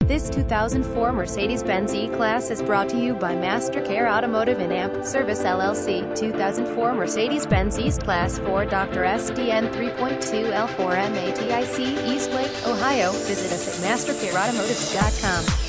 This 2004 Mercedes-Benz E-Class is brought to you by Mastercare Automotive and AMP Service LLC. 2004 Mercedes-Benz E-Class 4 Dr. SDN 3.2L 4MATIC, Eastlake, Ohio. Visit us at mastercareautomotive.com.